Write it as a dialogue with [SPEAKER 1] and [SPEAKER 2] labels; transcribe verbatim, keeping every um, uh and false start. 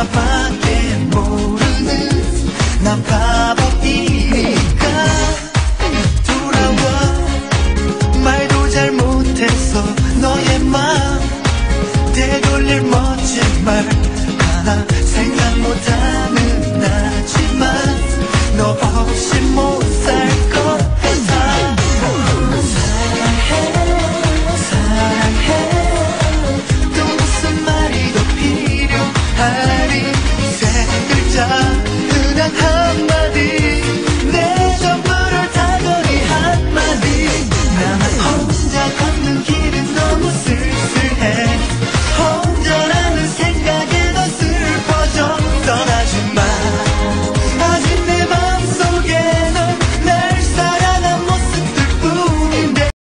[SPEAKER 1] 나밖에 모르는 난 바보이니까 돌아와. 말도 잘 못해서 너의 맘 되돌릴 멋진 말 하나 생각 못하는 나지만 너 없이 못 살 것 같아. 사랑해 사랑해 또 무슨 말이 더 필요하니 세 글자